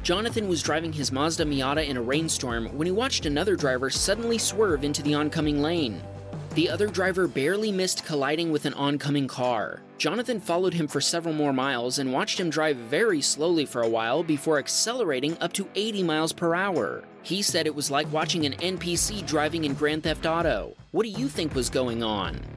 Jonathan was driving his Mazda Miata in a rainstorm when he watched another driver suddenly swerve into the oncoming lane. The other driver barely missed colliding with an oncoming car. Jonathan followed him for several more miles and watched him drive very slowly for a while before accelerating up to 80 miles per hour. He said it was like watching an NPC driving in Grand Theft Auto. What do you think was going on?